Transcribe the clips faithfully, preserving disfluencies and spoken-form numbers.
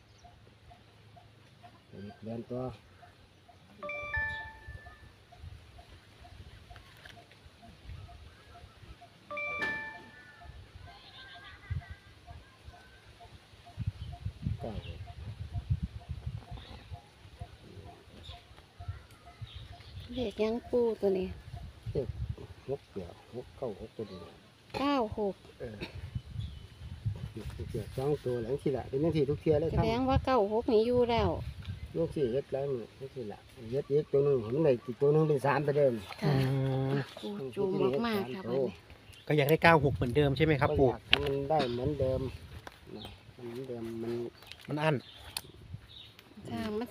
เดินตัวเก้าเลขยังปูตัวนี้หกเกี่ยวหกเก้าหกตัวเดียวเก้าหกเออเกี่ยวสองตัวหลังที่ละเป็นยังที่ทุกเทียเลยแสครับดงว่าเก้าหกนี่อยู่แล้วลูกที่เฮ็ดแล้วมือลูกที่ละเฮ็ดอีกตัวหนึงมันได้อีกตัวหนึงเป็นสามตัวเดิมค่ะปูจูมมากๆค่ะบัดนี้ก็อยากได้เก้าหกเหมือนเดิมใช่ไหมครับก็ปู่อยากให้มันได้เหมือนเดิมนะมันเหมือนเดิมมันมันอั้นถ้ามัน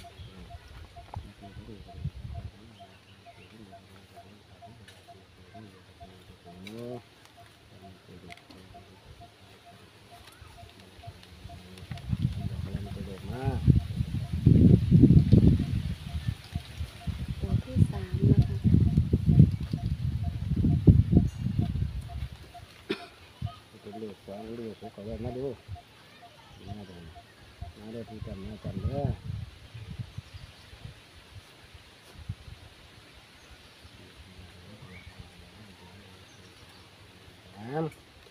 ตัวที่สามนะคะเป็นเลขสองเลขหกเอาไว้มาดูมาดูมาดูที่กันมากันเด้อสาม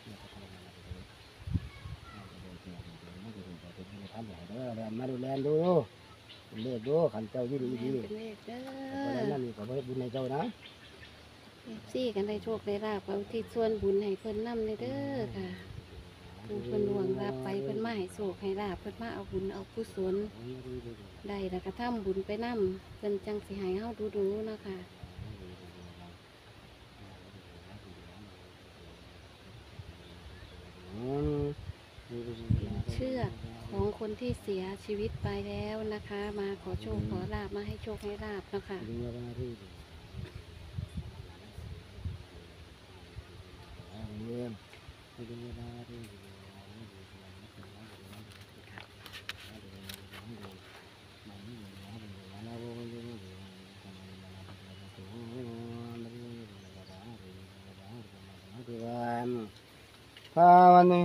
มาดูแลดูเลขดูขันเจ้ายี่ดีแม่ดีนเป็นเลขเด้อะไรอนั่นนี่ก็บ่บุญในเจ้านะเอฟซีกันได้โชคได้ลาบเอาที่ส่วนบุญให้เพิ่นนำเลยเด้อค่ะผู้เพิ่นหวงรับไปเพิ่นมาให้โชคให้ลาบเพิ่นมาเอาบุญเอากุศลได้แล้วก็ทำบุญไปนำเพิ่นจังสิให้เฮาดูๆเนาะค่ะ เชือกของคนที่เสียชีวิตไปแล้วนะคะ มาขอโชคขอลาบมาให้โชคให้ลาบเนาะค่ะภาวันหนึ่ง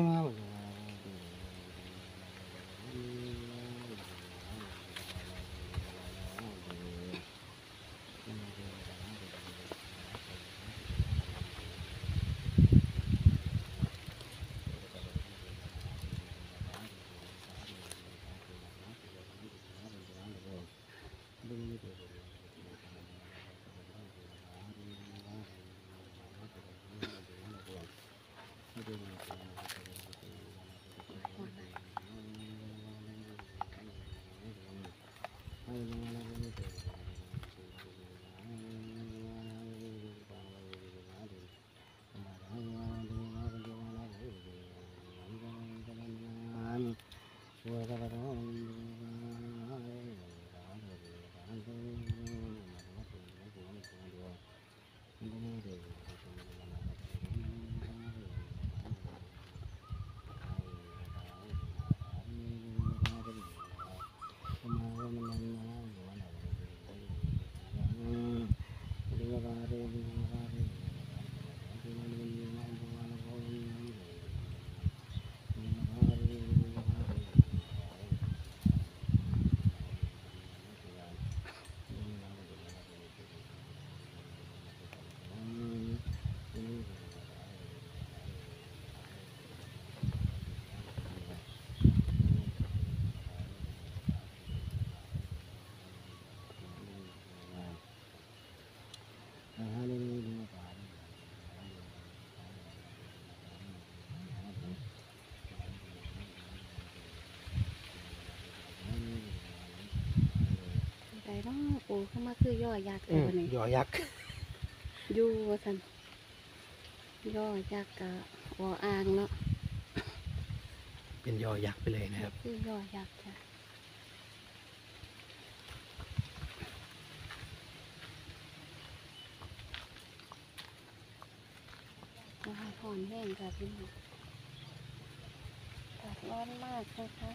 ใจเนาะปูเข้ามาคือย่อยักษ์อืเลยมวันนี้ยอยักษ์อยู่ว่าสันย่อยักษ์กะวออ่างเนาะเป็นยอยักษ์ไปเลยนะครับคือย่อยักษ์จ้ะมาให้พห่อนแห้งค่ะพี่น้องอากาศร้อนมากนะคะ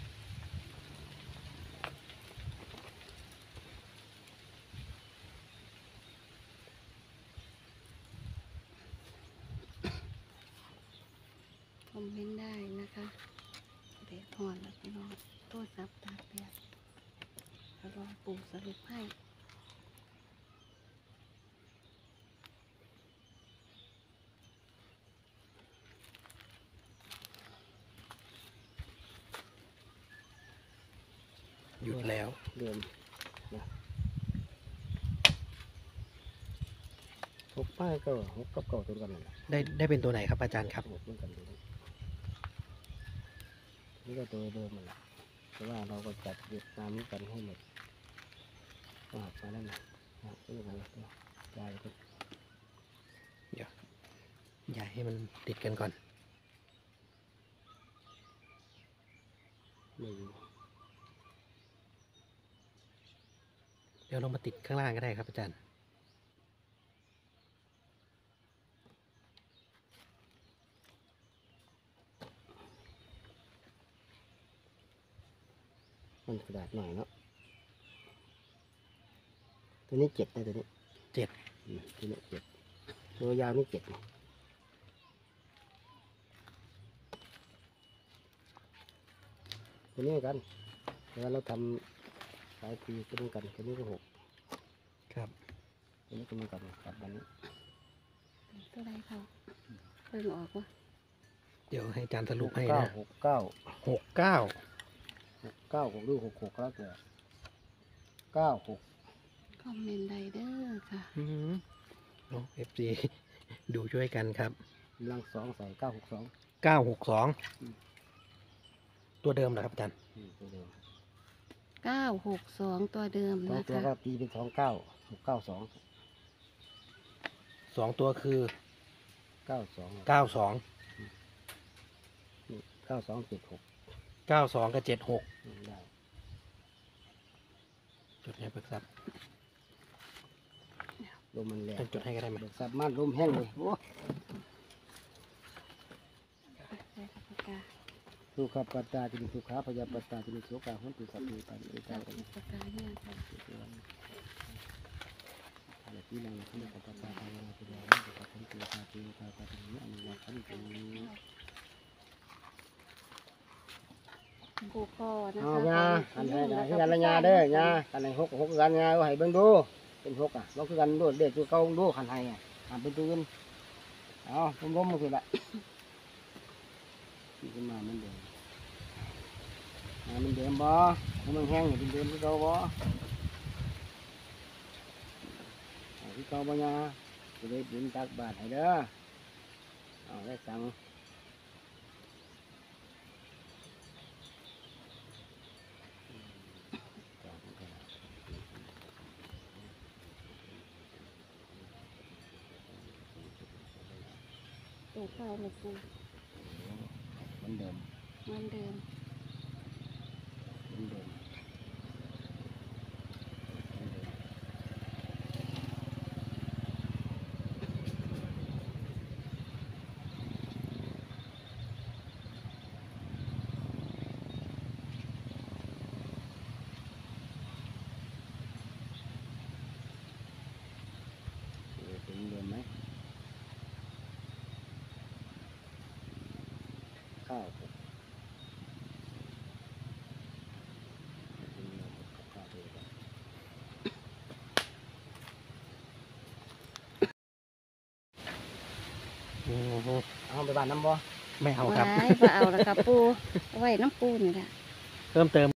คอมเมนต์ได้นะคะเด็ดห่อนแล้วพี่น้องโทษซับตากแดดแล้วรอปู่สรุปให้หยุดแล้วเดิมนะหกป้ายก็หกกับเก่าตัวกันนั่นแหละได้ได้เป็นตัวไหนครับอาจารย์ครับหกตัวกันตัวนี้นี่ก็ตัวเดิมมันแหละแต่ว่าเราก็จัดเก็บตามนี้กันให้หมดอ่ามาแล้วนะอ่าตัวไหนตัวใจก็อย่าให้มันติดกันก่อนหนึ่งเดี๋ยวเรามาติดข้างล่างก็ได้ครับอาจารย์มันกระดาษหน่อยเนาะตัวนี้เจ็ดนะตัวนี้เจ็ดอืมตัวนี้เจ็ดตัวยาวนี่เจ็ดนะตัวนี้เหมือนกันแต่ว่าเราทำสายปีก็เหมือนกันตัวนี้ก็หกครับตัวนี้ก็เหมือนกันกับอันนี้ตัวไรเขาเพิ่งออกวะเดี๋ยวให้อาจารย์สรุปให้เก้านะหกเก้าหกเก้าหกเก้าหกหรือหกหกแล้วแต่เก้าหกคอมเมนต์ใดเด้อค่ะอืมโอ้เอฟซี ดูช่วยกันครับกำลังสองใส่เก้าหกสองเก้าหกสองอืมตัวเดิมเหรอครับอาจารย์ตัวเดิมเก้าหกสองตัวเดิมสองนะตัวคะก็ตีเป็นสองเก้าหกเก้าสองสองตัวคือเก้าสองเก้าสองเก้าสองเจ็ดหกเก้าสองกับเจ็ดหกได้จดให้เบิกทรัพย์ลมมันแรงจดให้ก็ได้ไหมเบิกทรัพย์ม่านลมแห้งเลยโอ้ใส่ปากกาสุขปัตตาจินิสุขาพยาปัตตาจินิสุขาหุนตุสัพเพปานิเอใส่ตากันปากกาเนี่ยค่ะอะไรที่เราที่เราปัตตาภาวนาที่เราที่เราทำตัวตาตัวตาตาตัวนี้อันนี้ขันตัวนี้ผูกคอนะเอาคะญาอันไหนนะที่กันละญาเด้อญาอันไหนหกหกกันญาให้เบิ่งดูเป็นหกอ่ะเราคือกันดูเด็กตัวเก่าดูขันให้อ่ะอ่านเป็นตัวอื่นเอาผมล้มมาสิละที่ขึ้นมามันเดิมมันเดิมบ่มันแห้งเป็นเดิมที่เก่าบ่ที่เก่าบ่ญาจะได้บุญตักบาตรให้เด้อเอาได้สั่งผูกข้าวหนูปูเหมือนเดิมเหมือนเดิมเหมือนเดิมเหมือนเดิมเออเป็นเหมือนเดิมไหมข้าวหกเป็นเหมือนเดิมกับข้าวเดียวกันอือฮึเอาไปบ้านน้ำบ่ไม่เอาครับไว้บ่เอาละค่ะปูเอาไว้น้ำปูนี่แหละเพิ่มเติม